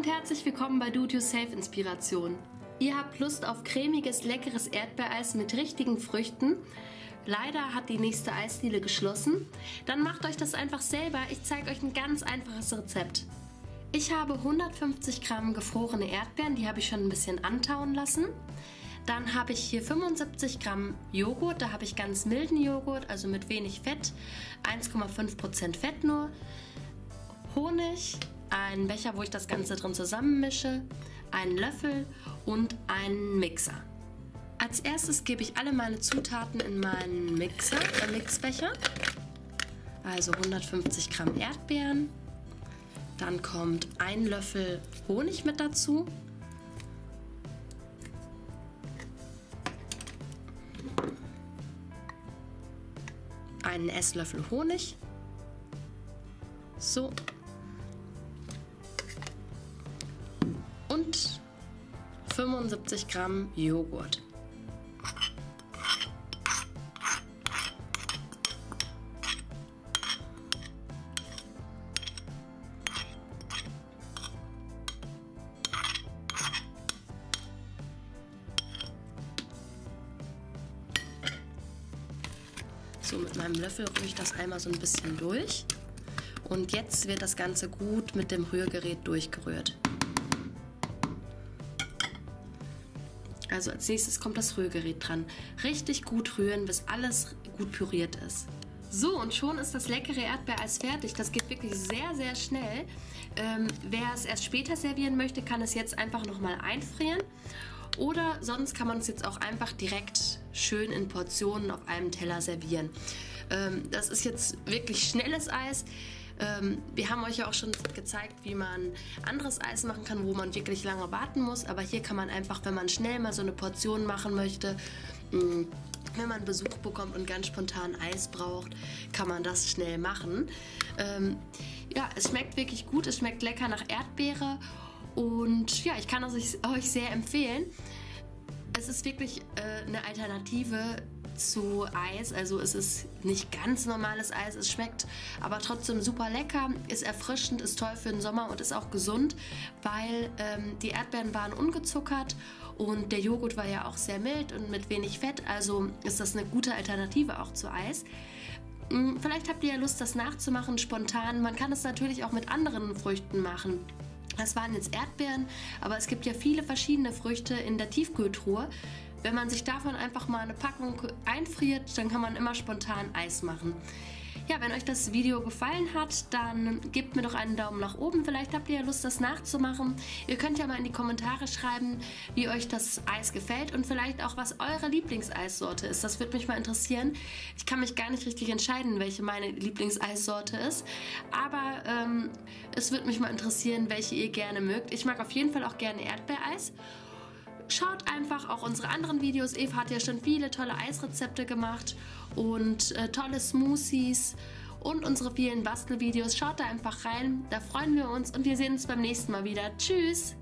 und herzlich willkommen bei Do-It-Yourself Inspiration. Ihr habt Lust auf cremiges, leckeres Erdbeereis mit richtigen Früchten? Leider hat die nächste Eisdiele geschlossen. Dann macht euch das einfach selber. Ich zeige euch ein ganz einfaches Rezept. Ich habe 150 Gramm gefrorene Erdbeeren, die habe ich schon ein bisschen antauen lassen. Dann habe ich hier 75 Gramm Joghurt, da habe ich ganz milden Joghurt, also mit wenig Fett, 1,5% Fett nur. Honig, einen Becher, wo ich das Ganze drin zusammenmische, einen Löffel und einen Mixer. Als erstes gebe ich alle meine Zutaten in meinen Mixbecher. Also 150 Gramm Erdbeeren. Dann kommt ein Löffel Honig mit dazu. Einen Esslöffel Honig. So. Und 75 Gramm Joghurt. So, mit meinem Löffel rühre ich das einmal so ein bisschen durch. Und jetzt wird das Ganze gut mit dem Rührgerät durchgerührt. Also als nächstes kommt das Rührgerät dran. Richtig gut rühren, bis alles gut püriert ist. So, und schon ist das leckere Erdbeereis fertig. Das geht wirklich sehr, sehr schnell. Wer es erst später servieren möchte, kann es jetzt einfach nochmal einfrieren. Oder sonst kann man es jetzt auch einfach direkt schön in Portionen auf einem Teller servieren. Das ist jetzt wirklich schnelles Eis. Wir haben euch ja auch schon gezeigt, wie man anderes Eis machen kann, wo man wirklich lange warten muss. Aber hier kann man einfach, wenn man schnell mal so eine Portion machen möchte, wenn man Besuch bekommt und ganz spontan Eis braucht, kann man das schnell machen. Ja, es schmeckt wirklich gut, es schmeckt lecker nach Erdbeere. Und ja, ich kann es euch sehr empfehlen. Es ist wirklich eine Alternative zu Eis, also es ist nicht ganz normales Eis, es schmeckt aber trotzdem super lecker, ist erfrischend, ist toll für den Sommer und ist auch gesund, weil die Erdbeeren waren ungezuckert und der Joghurt war ja auch sehr mild und mit wenig Fett, also ist das eine gute Alternative auch zu Eis. Vielleicht habt ihr ja Lust, das nachzumachen, spontan. Man kann es natürlich auch mit anderen Früchten machen. Das waren jetzt Erdbeeren, aber es gibt ja viele verschiedene Früchte in der Tiefkühltruhe. Wenn man sich davon einfach mal eine Packung einfriert, dann kann man immer spontan Eis machen. Ja, wenn euch das Video gefallen hat, dann gebt mir doch einen Daumen nach oben. Vielleicht habt ihr ja Lust, das nachzumachen. Ihr könnt ja mal in die Kommentare schreiben, wie euch das Eis gefällt und vielleicht auch, was eure Lieblingseissorte ist. Das würde mich mal interessieren. Ich kann mich gar nicht richtig entscheiden, welche meine Lieblingseissorte ist. Aber es würde mich mal interessieren, welche ihr gerne mögt. Ich mag auf jeden Fall auch gerne Erdbeereis. Schaut einfach auch unsere anderen Videos. Eva hat ja schon viele tolle Eisrezepte gemacht und tolle Smoothies und unsere vielen Bastelvideos. Schaut da einfach rein, da freuen wir uns und wir sehen uns beim nächsten Mal wieder. Tschüss!